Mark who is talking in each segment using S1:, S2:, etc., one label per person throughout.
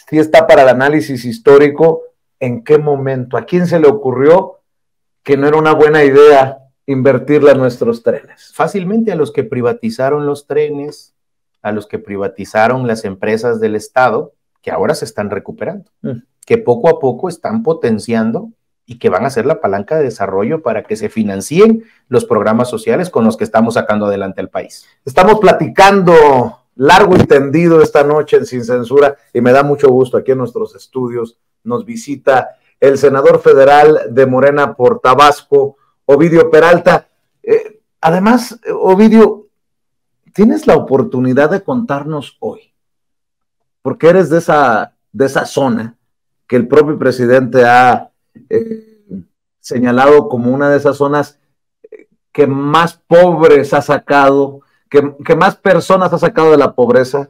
S1: sí está para el análisis histórico. ¿En qué momento? ¿A quién se le ocurrió que no era una buena idea invertirla en nuestros trenes?
S2: Fácilmente a los que privatizaron los trenes, a los que privatizaron las empresas del Estado, que ahora se están recuperando, que poco a poco están potenciando y que van a ser la palanca de desarrollo para que se financien los programas sociales con los que estamos sacando adelante al país.
S1: Estamos platicando largo y tendido esta noche en Sin Censura y me da mucho gusto. Aquí en nuestros estudios nos visita el senador federal de Morena por Tabasco, Ovidio Peralta. Además, Ovidio, tienes la oportunidad de contarnos hoy, porque eres de esa zona que el propio presidente ha señalado como una de esas zonas que más pobres ha sacado, que más personas ha sacado de la pobreza.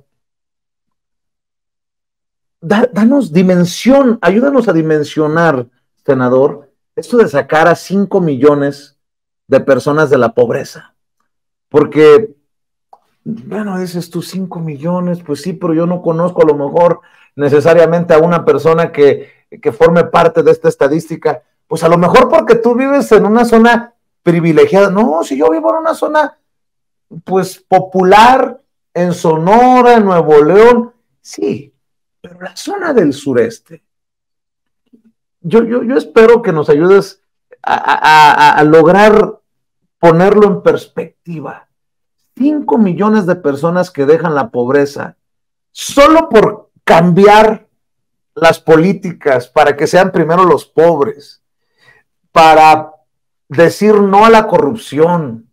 S1: Danos dimensión, ayúdanos a dimensionar, senador, esto de sacar a 5 millones de personas de la pobreza. Porque, bueno, dices tú 5 millones, pues sí, pero yo no conozco a lo mejor necesariamente a una persona que forme parte de esta estadística. Pues a lo mejor porque tú vives en una zona privilegiada. No, si yo vivo en una zona, pues, popular, en Sonora, en Nuevo León, sí, pero la zona del sureste, yo espero que nos ayudes a lograr ponerlo en perspectiva. 5 millones de personas que dejan la pobreza solo por cambiar las políticas para que sean primero los pobres, para decir no a la corrupción.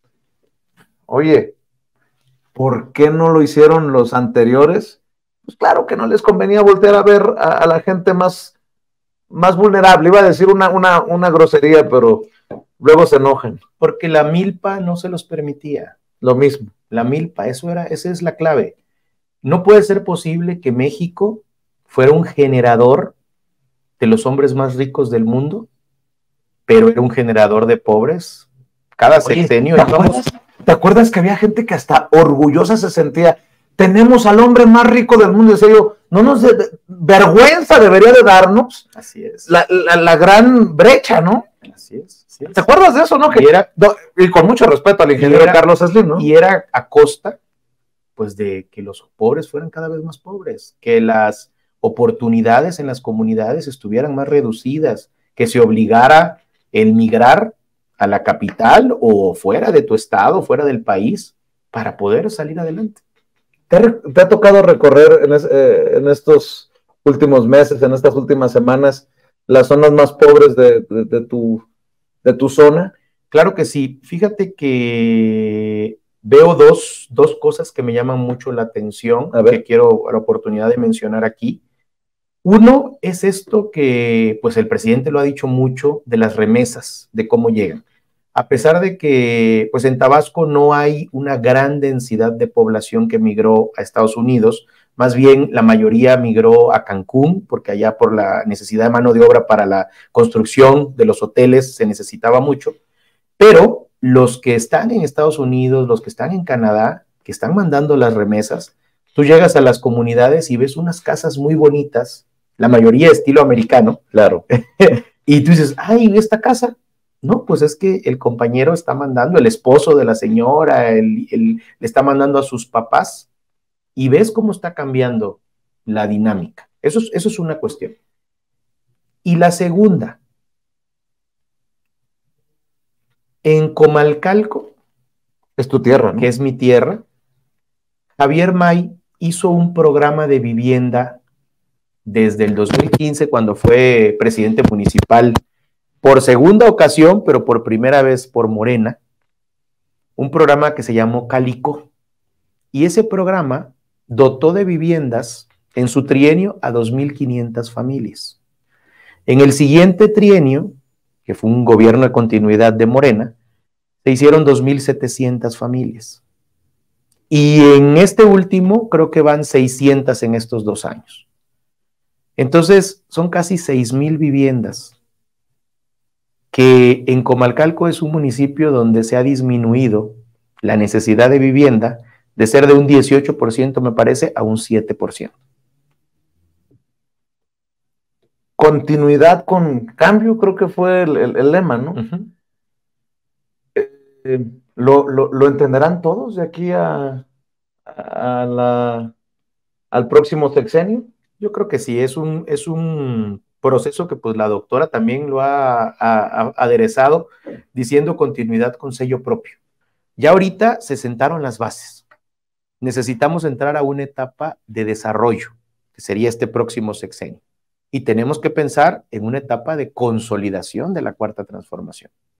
S1: Oye, ¿por qué no lo hicieron los anteriores? Pues claro que no les convenía voltear a ver a la gente más vulnerable. Iba a decir una grosería, pero luego se enojan.
S2: Porque la milpa no se los permitía.
S1: Lo mismo.
S2: La milpa, esa es la clave. No puede ser posible que México fuera un generador de los hombres más ricos del mundo, pero era un generador de pobres. Cada sexenio.
S1: ¿Te acuerdas que había gente que hasta orgullosa se sentía? Tenemos al hombre más rico del mundo. Decía yo, no nos vergüenza debería de darnos.
S2: Así es.
S1: La gran brecha, ¿no?
S2: Así es. Sí,
S1: ¿te acuerdas de eso, no? Y con mucho respeto al ingeniero Carlos Slim, ¿no?
S2: Y era a costa, pues, de que los pobres fueran cada vez más pobres, que las oportunidades en las comunidades estuvieran más reducidas, que se obligara el migrar a la capital o fuera de tu estado, fuera del país, para poder salir adelante.
S1: ¿Te ha tocado recorrer en estos últimos meses, en estas últimas semanas, las zonas más pobres de tu zona?
S2: Claro que sí. Fíjate que veo dos cosas que me llaman mucho la atención, que quiero la oportunidad de mencionar aquí. Uno es esto que, pues, el presidente lo ha dicho mucho, de las remesas, de cómo llegan. A pesar de que, pues, en Tabasco no hay una gran densidad de población que migró a Estados Unidos, más bien la mayoría migró a Cancún, porque allá por la necesidad de mano de obra para la construcción de los hoteles se necesitaba mucho, pero los que están en Estados Unidos, los que están en Canadá, que están mandando las remesas, tú llegas a las comunidades y ves unas casas muy bonitas, la mayoría estilo americano, claro, y tú dices, ay, ¿esta casa? No, pues es que el compañero está mandando, el esposo de la señora, le está mandando a sus papás, y ves cómo está cambiando la dinámica. Eso es una cuestión. Y la segunda, en Comalcalco,
S1: es tu tierra, ¿no?
S2: Que es mi tierra, Javier May hizo un programa de vivienda desde el 2015, cuando fue presidente municipal, por segunda ocasión, pero por primera vez por Morena, un programa que se llamó Calico. Y ese programa dotó de viviendas en su trienio a 2,500 familias. En el siguiente trienio, que fue un gobierno de continuidad de Morena, se hicieron 2,700 familias. Y en este último, creo que van 600 en estos 2 años. Entonces, son casi 6,000 viviendas, que en Comalcalco es un municipio donde se ha disminuido la necesidad de vivienda de ser de un 18%, me parece, a un 7%.
S1: continuidad con cambio, creo que fue el lema, ¿no? ¿Lo entenderán todos de aquí al próximo sexenio?
S2: Yo creo que sí, es un proceso que pues la doctora también lo ha aderezado diciendo continuidad con sello propio. Ya ahorita se sentaron las bases. Necesitamos entrar a una etapa de desarrollo, que sería este próximo sexenio. Y tenemos que pensar en una etapa de consolidación de la cuarta transformación.